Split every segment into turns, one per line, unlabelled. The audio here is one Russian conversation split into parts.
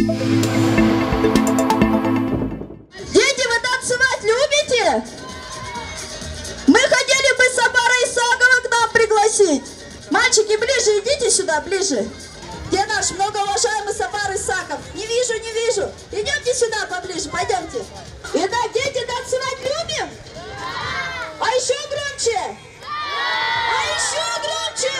Дети, вы танцевать любите? Мы хотели бы Сапара Исакова к нам пригласить. Мальчики, ближе идите сюда, ближе. Где наш многоуважаемый Сапар Исаков? Не вижу, не вижу. Идемте сюда поближе, пойдемте. Итак, дети, танцевать любим? А еще громче? А еще громче?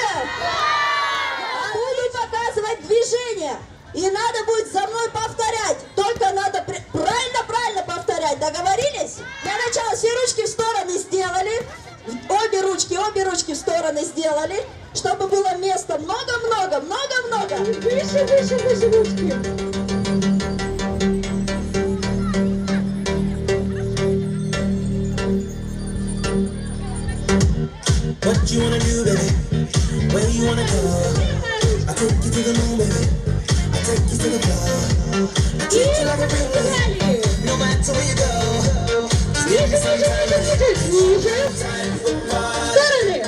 Буду показывать движение. И надо будет за мной повторять. Только надо правильно повторять. Договорились? Для начала все ручки в стороны сделали. Обе ручки в стороны сделали. Чтобы было места много-много. Выше ручки.
What you wanna do, baby? Where you wanna go? I take you to the moon, baby. I take you to the club. I treat you like a real baby. No matter where you go. Just give me some time for party.
Стороны.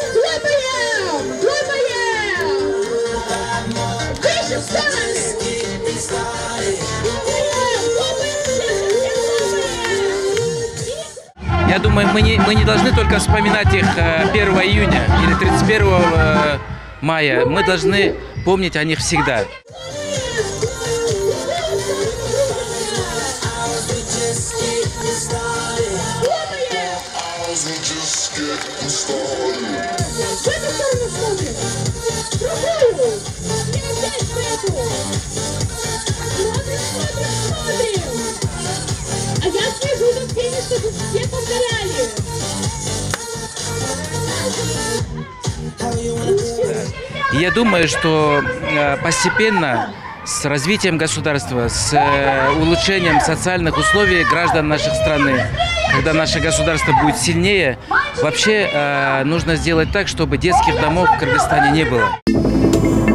Хлопаем. Выше в стороны.
Get me started.
Я думаю, мы не должны только вспоминать их 1 июня или 31 мая. Мы должны помнить о них всегда.
А я слежу за всеми, чтобы все повторяли.
И я думаю, что постепенно с развитием государства, с улучшением социальных условий граждан нашей страны, когда наше государство будет сильнее, вообще нужно сделать так, чтобы детских домов в Кыргызстане не было.